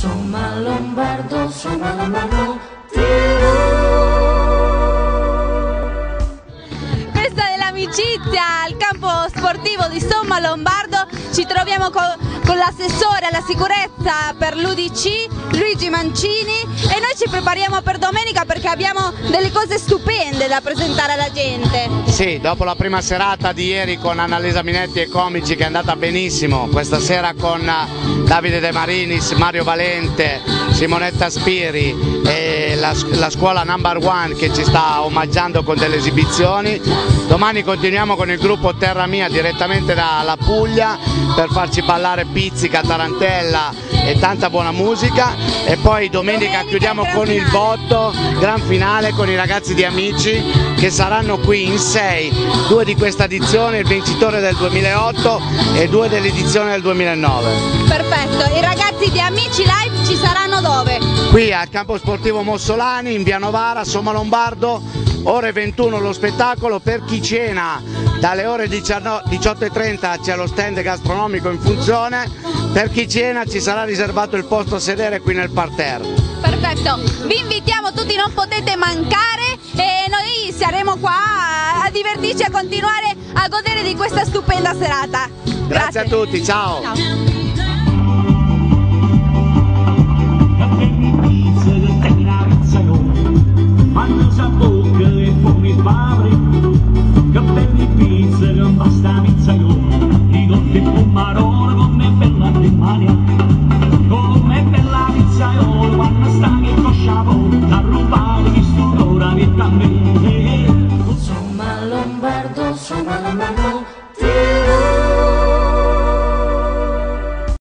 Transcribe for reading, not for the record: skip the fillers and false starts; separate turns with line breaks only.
Somma Lombardo,
Festa dell'amicizia al campo sportivo di Somma Lombardo. Ci troviamo con l'assessore alla sicurezza per l'UDC, Luigi Mancini, e noi ci prepariamo per domenica perché abbiamo delle cose stupende da presentare alla gente.
Sì, dopo la prima serata di ieri con Annalisa Minetti e Comici, che è andata benissimo, questa sera con Davide De Marinis, Mario Valente, Simonetta Spiri e la scuola Number One che ci sta omaggiando con delle esibizioni. Domani continuiamo con il gruppo Terra Mia direttamente dalla Puglia per farci ballare pizzica, tarantella e tanta buona musica, e poi domenica chiudiamo con il botto, gran finale con i ragazzi di Amici che saranno qui in 6, 2 di questa edizione, il vincitore del 2008 e 2 dell'edizione del 2009.
Perfetto, i ragazzi di Amici Live ci saranno dove?
Qui al campo sportivo Mossolani in via Novara, Somma Lombardo, ore 21 lo spettacolo. Per chi cena dalle ore 18:30 c'è lo stand gastronomico in funzione, per chi cena ci sarà riservato il posto a sedere qui nel parterre.
Perfetto, vi invitiamo tutti, non potete mancare, e noi saremo qua a divertirci, a continuare a godere di questa stupenda serata.
Grazie a tutti, ciao.
Ciao.